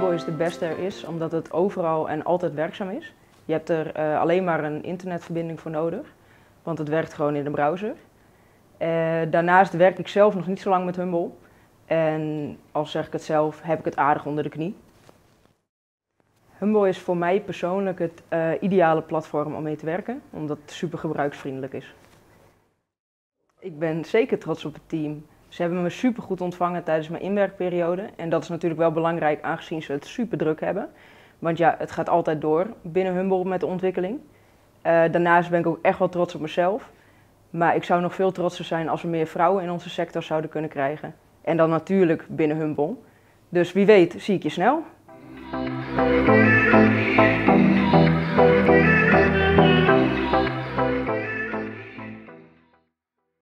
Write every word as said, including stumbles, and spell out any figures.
Humble is de beste er is, omdat het overal en altijd werkzaam is. Je hebt er uh, alleen maar een internetverbinding voor nodig, want het werkt gewoon in de browser. Uh, daarnaast werk ik zelf nog niet zo lang met Humble. En als zeg ik het zelf, heb ik het aardig onder de knie. Humble is voor mij persoonlijk het uh, ideale platform om mee te werken, omdat het super gebruiksvriendelijk is. Ik ben zeker trots op het team. Ze hebben me super goed ontvangen tijdens mijn inwerkperiode. En dat is natuurlijk wel belangrijk aangezien ze het super druk hebben. Want ja, het gaat altijd door binnen Humble met de ontwikkeling. Uh, daarnaast ben ik ook echt wel trots op mezelf. Maar ik zou nog veel trotser zijn als we meer vrouwen in onze sector zouden kunnen krijgen. En dan natuurlijk binnen Humble. Dus wie weet zie ik je snel.